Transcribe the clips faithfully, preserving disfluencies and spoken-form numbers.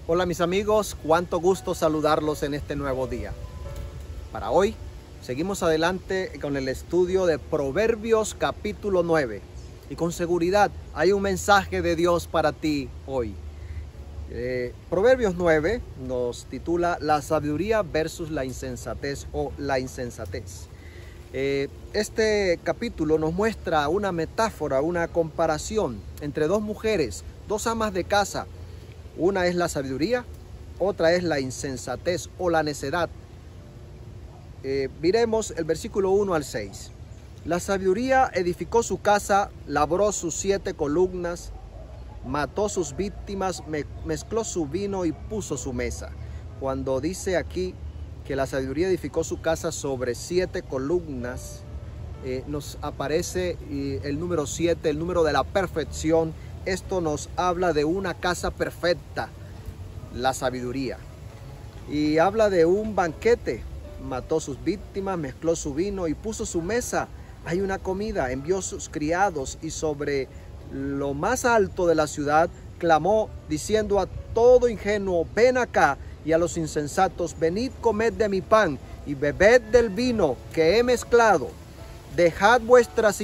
Hola mis amigos, cuánto gusto saludarlos en este nuevo día. Para hoy seguimos adelante con el estudio de Proverbios capítulo nueve. Y con seguridad hay un mensaje de Dios para ti hoy. Eh, Proverbios nueve nos titula La sabiduría versus la insensatez o la insensatez. Eh, este capítulo nos muestra una metáfora, una comparación entre dos mujeres, dos amas de casa. Una es la sabiduría, otra es la insensatez o la necedad. Eh, miremos el versículo uno al seis. La sabiduría edificó su casa, labró sus siete columnas, mató sus víctimas, me, mezcló su vino y puso su mesa. Cuando dice aquí que la sabiduría edificó su casa sobre siete columnas, eh, nos aparece eh, el número siete, el número de la perfección. Esto nos habla de una casa perfecta, la sabiduría. Y habla de un banquete. Mató sus víctimas, mezcló su vino y puso su mesa. Hay una comida, envió sus criados y sobre lo más alto de la ciudad clamó diciendo a todo ingenuo, ven acá, y a los insensatos, venid, comed de mi pan y bebed del vino que he mezclado. Dejad vuestras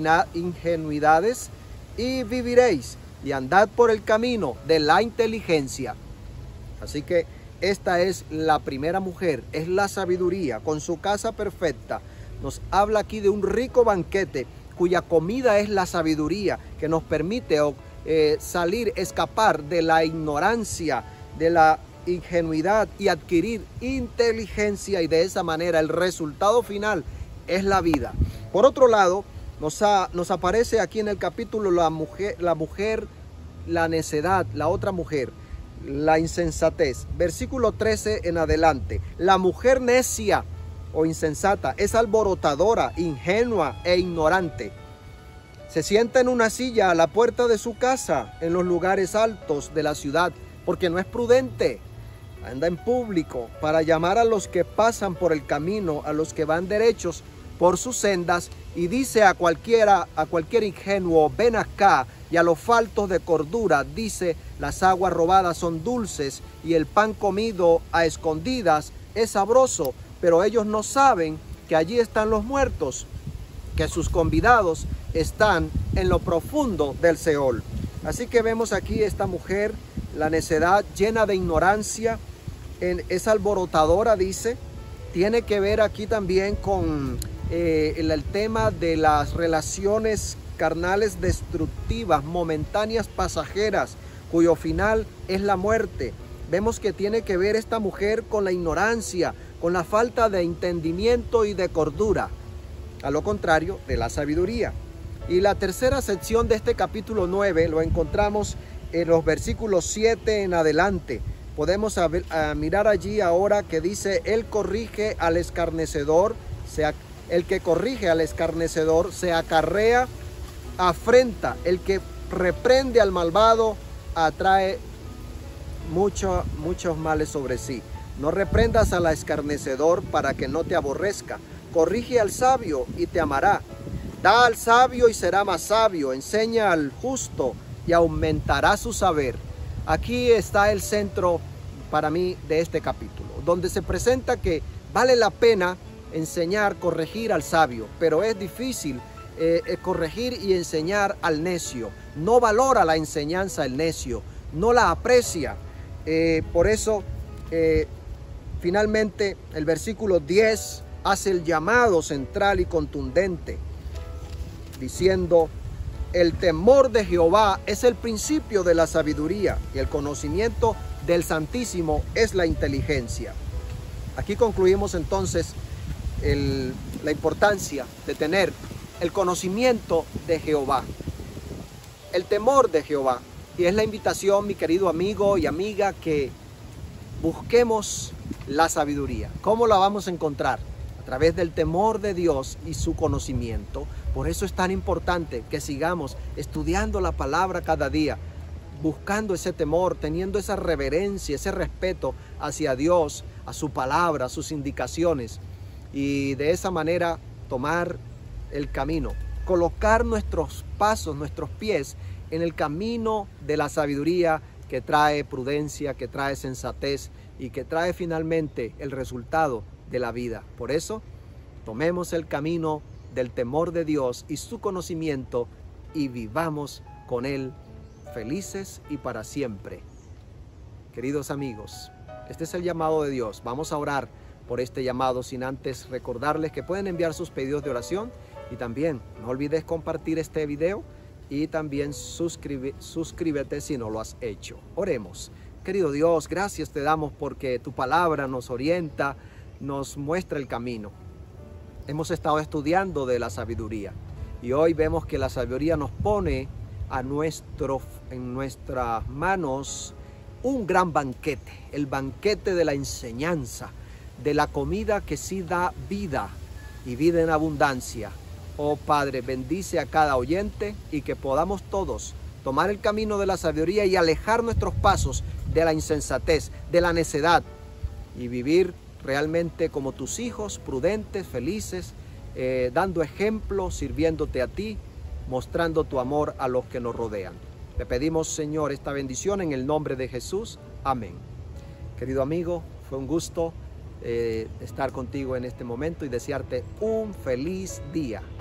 ingenuidades y viviréis, y andad por el camino de la inteligencia. Así que esta es la primera mujer, es la sabiduría, con su casa perfecta. Nos habla aquí de un rico banquete, cuya comida es la sabiduría, que nos permite eh, salir, escapar de la ignorancia, de la ingenuidad y adquirir inteligencia, y de esa manera el resultado final es la vida. Por otro lado, Nos, ha, nos aparece aquí en el capítulo la mujer, la mujer, la necedad, la otra mujer, la insensatez. Versículo trece en adelante. La mujer necia o insensata es alborotadora, ingenua e ignorante. Se sienta en una silla a la puerta de su casa, en los lugares altos de la ciudad, porque no es prudente. Anda en público para llamar a los que pasan por el camino, a los que van derechos por sus sendas, y dice a cualquiera, a cualquier ingenuo, ven acá, y a los faltos de cordura dice, las aguas robadas son dulces y el pan comido a escondidas es sabroso, pero ellos no saben que allí están los muertos, que sus convidados están en lo profundo del Seol. Así que vemos aquí esta mujer, la necedad, llena de ignorancia, en, es alborotadora, dice. Tiene que ver aquí también con Eh, el, el tema de las relaciones carnales destructivas, momentáneas, pasajeras, cuyo final es la muerte. Vemos que tiene que ver esta mujer con la ignorancia, con la falta de entendimiento y de cordura, a lo contrario de la sabiduría. Y la tercera sección de este capítulo nueve lo encontramos en los versículos siete en adelante. Podemos a ver, a mirar allí ahora que dice, él corrige al escarnecedor, se El que corrige al escarnecedor se acarrea afrenta. El que reprende al malvado atrae mucho, muchos males sobre sí. No reprendas al escarnecedor para que no te aborrezca. Corrige al sabio y te amará. Da al sabio y será más sabio. Enseña al justo y aumentará su saber. Aquí está el centro para mí de este capítulo, donde se presenta que vale la pena enseñar, corregir al sabio, pero es difícil eh, eh, corregir y enseñar al necio. No valora la enseñanza el necio, no la aprecia. Eh, por eso, eh, finalmente, el versículo diez hace el llamado central y contundente, diciendo, el temor de Jehová es el principio de la sabiduría, y el conocimiento del Santísimo es la inteligencia. Aquí concluimos entonces El, la importancia de tener el conocimiento de Jehová, el temor de Jehová. Y es la invitación, mi querido amigo y amiga, que busquemos la sabiduría. ¿Cómo la vamos a encontrar? A través del temor de Dios y su conocimiento. Por eso es tan importante que sigamos estudiando la palabra cada día, buscando ese temor, teniendo esa reverencia, ese respeto hacia Dios, a su palabra, a sus indicaciones. Y de esa manera tomar el camino, colocar nuestros pasos, nuestros pies en el camino de la sabiduría que trae prudencia, que trae sensatez y que trae finalmente el resultado de la vida. Por eso, tomemos el camino del temor de Dios y su conocimiento y vivamos con Él felices y para siempre. Queridos amigos, este es el llamado de Dios. Vamos a orar por este llamado sin antes recordarles que pueden enviar sus pedidos de oración y también no olvides compartir este video y también suscribe, suscríbete si no lo has hecho. Oremos. Querido Dios, gracias te damos porque tu palabra nos orienta, nos muestra el camino. Hemos estado estudiando de la sabiduría y hoy vemos que la sabiduría nos pone a nuestro, en nuestras manos un gran banquete, el banquete de la enseñanza, de la comida que sí da vida y vida en abundancia. Oh Padre, bendice a cada oyente y que podamos todos tomar el camino de la sabiduría y alejar nuestros pasos de la insensatez, de la necedad y vivir realmente como tus hijos, prudentes, felices, eh, dando ejemplo, sirviéndote a ti, mostrando tu amor a los que nos rodean. Te pedimos, Señor, esta bendición en el nombre de Jesús. Amén. Querido amigo, fue un gusto eh, estar contigo en este momento y desearte un feliz día.